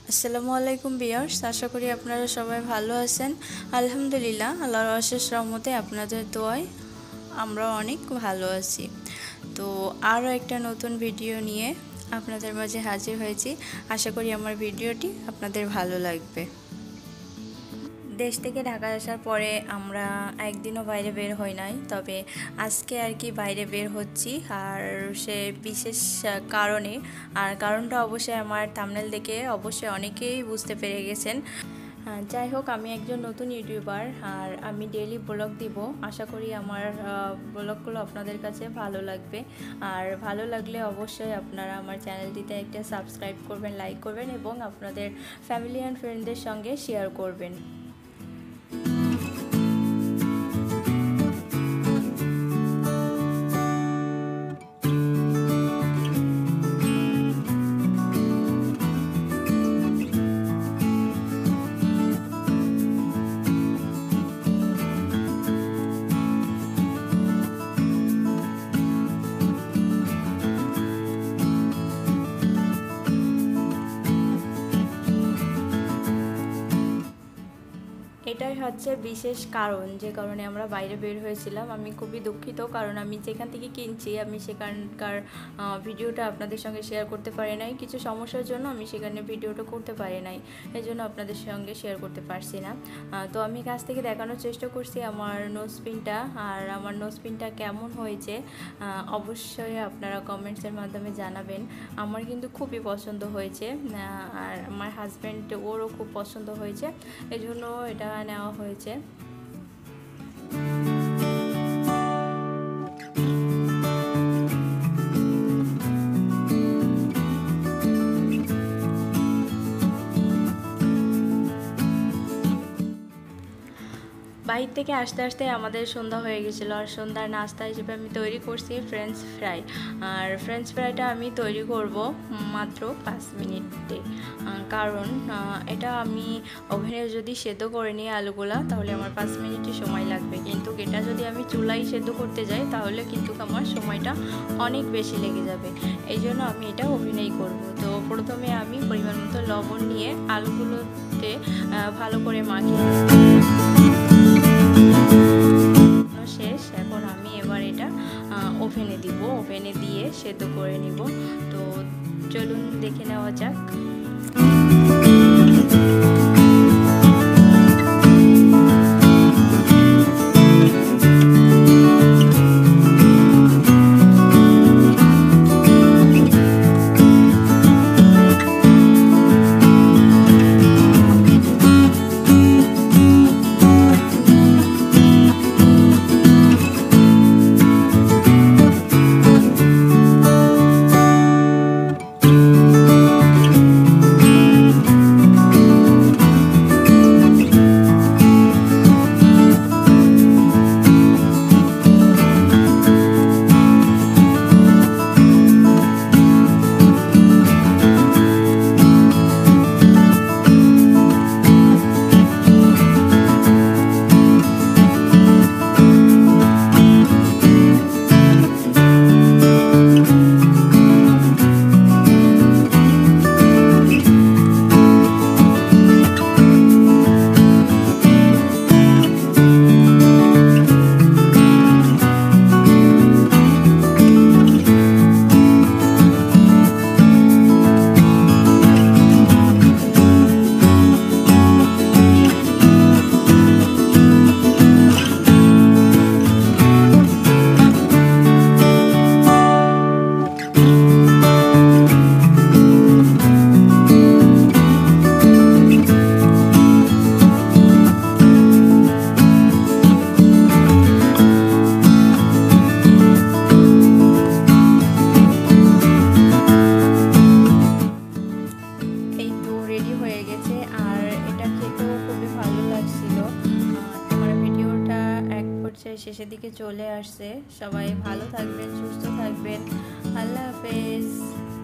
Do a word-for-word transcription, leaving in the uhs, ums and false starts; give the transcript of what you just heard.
আসসালামু আলাইকুম ভিউয়ার্স, আশা করি আপনারা সবাই ভালো আছেন। আলহামদুলিল্লাহ, আল্লাহর অশেষ রহমতে আপনাদের দোয়ায় আমরা অনেক ভালো আছি। তো আরও একটা নতুন ভিডিও নিয়ে আপনাদের মাঝে হাজির হয়েছি। আশা করি আমার ভিডিওটি আপনাদের ভালো লাগবে। দেশ থেকে ঢাকায় আসার পরে আমরা একদিনও বাইরে বের হই নাই, তবে আজকে আর কি বাইরে বের হচ্ছি, আর সে বিশেষ কারণে। আর কারণটা অবশ্যই আমার থাম্বনেল দেখে অবশ্যই অনেকেই বুঝতে পেরে গেছেন। যাই হোক, আমি একজন নতুন ইউটিউবার আর আমি ডেইলি ব্লগ দিব। আশা করি আমার ব্লগগুলো আপনাদের কাছে ভালো লাগবে। আর ভালো লাগলে অবশ্যই আপনারা আমার চ্যানেলটিতে একটা সাবস্ক্রাইব করবেন, লাইক করবেন এবং আপনাদের ফ্যামিলি অ্যান্ড ফ্রেন্ডদের সঙ্গে শেয়ার করবেন। এটাই হচ্ছে বিশেষ কারণ যে কারণে আমরা বাইরে বের হয়েছিলাম। আমি খুবই দুঃখিত, কারণ আমি যেখান থেকে কিনছি আমি সেখানকার ভিডিওটা আপনাদের সঙ্গে শেয়ার করতে পারি নাই। কিছু সমস্যার জন্য আমি সেখানে ভিডিওটা করতে পারি নাই, এই জন্য আপনাদের সঙ্গে শেয়ার করতে পারছি না। তো আমি কাছ থেকে দেখানোর চেষ্টা করছি আমার নোজপিনটা, আর আমার নোজপিনটা কেমন হয়েছে অবশ্যই আপনারা কমেন্টসের মাধ্যমে জানাবেন। আমার কিন্তু খুবই পছন্দ হয়েছে, আর আমার হাজব্যান্ড ওরও খুব পছন্দ হয়েছে, এই জন্য এটা নেওয়া হয়েছে। বাইরে থেকে আসতে আসতে আমাদের সন্ধ্যা হয়ে গেছিলো, আর সন্ধ্যার নাস্তা হিসেবে আমি তৈরি করছি ফ্রেঞ্চ ফ্রাই। আর ফ্রেঞ্চ ফ্রাইটা আমি তৈরি করব মাত্র পাঁচ মিনিটে, কারণ এটা আমি ওভেনে যদি সেদ্ধ করে নিই আলুগুলা তাহলে আমার পাঁচ মিনিটই সময় লাগবে, কিন্তু এটা যদি আমি চুলায় সেদ্ধ করতে যাই তাহলে কিন্তু আমার সময়টা অনেক বেশি লেগে যাবে। এই জন্য আমি এটা ওভেনেই করব। তো প্রথমে আমি পরিমাণ মতো লবণ নিয়ে আলুগুলোতে ভালো করে মাখিয়ে শেষ। এখন আমি এবার এটা ওভেনে দিব, ওভেনে দিয়ে সেদ্ধ করে নিব। তো চলুন দেখে নেওয়া যাক। শেষের দিকে চলে আসছে। সবাই ভালো থাকবেন, সুস্থ থাকবেন। আল্লাহ হাফেজ।